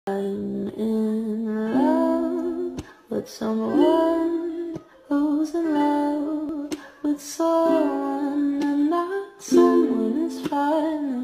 I'm in love with someone who's in love with someone, and that someone is fine.